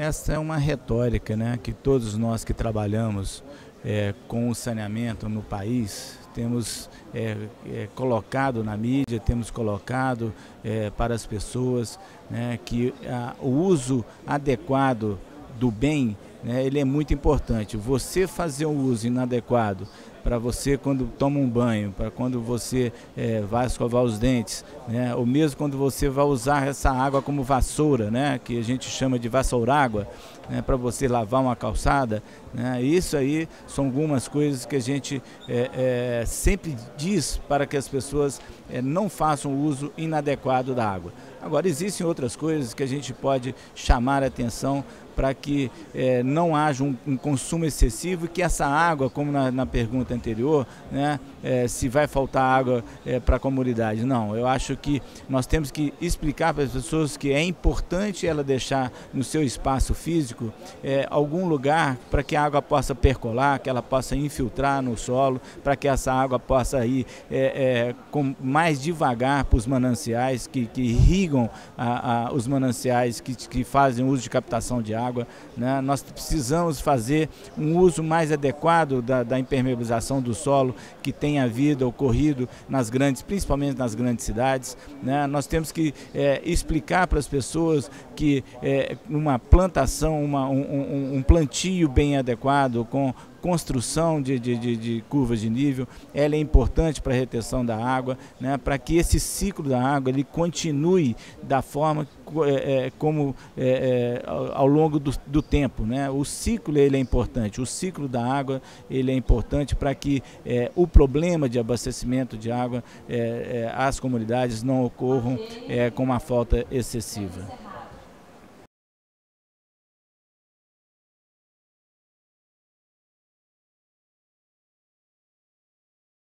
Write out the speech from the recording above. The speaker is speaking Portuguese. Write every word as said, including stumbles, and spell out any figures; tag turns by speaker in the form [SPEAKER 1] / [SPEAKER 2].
[SPEAKER 1] essa é uma retórica, né, que todos nós que trabalhamos é, com o saneamento no país temos é, é, colocado na mídia, temos colocado é, para as pessoas, né, que a, o uso adequado do bem, né, ele é muito importante. Você fazer um uso inadequado para você quando toma um banho, para quando você é, vai escovar os dentes, né, ou mesmo quando você vai usar essa água como vassoura, né, que a gente chama de vassourágua, né, para você lavar uma calçada, né, isso aí são algumas coisas que a gente é, é, sempre diz para que as pessoas é, não façam uso inadequado da água. Agora, existem outras coisas que a gente pode chamar a atenção para que é, não haja um, um consumo excessivo e que essa água, como na, na pergunta anterior, né, é, se vai faltar água é, para a comunidade. Não, eu acho que nós temos que explicar para as pessoas que é importante ela deixar no seu espaço físico é, algum lugar para que a água possa percolar, que ela possa infiltrar no solo, para que essa água possa ir é, é, com, mais devagar para os mananciais que, que irrigam a, a, os mananciais que, que fazem uso de captação de água. Água, né? Nós precisamos fazer um uso mais adequado da, da impermeabilização do solo que tem havido, ocorrido nas grandes, principalmente nas grandes cidades, né? Nós temos que é, explicar para as pessoas que é, uma plantação, uma, um, um, um plantio bem adequado, com construção de, de, de, de curvas de nível, ela é importante para a retenção da água, né, para que esse ciclo da água ele continue da forma é, como é, é, ao, ao longo do, do tempo, né? O ciclo ele é importante, o ciclo da água ele é importante para que é, o problema de abastecimento de água é, é, às comunidades não ocorram é, com uma falta excessiva.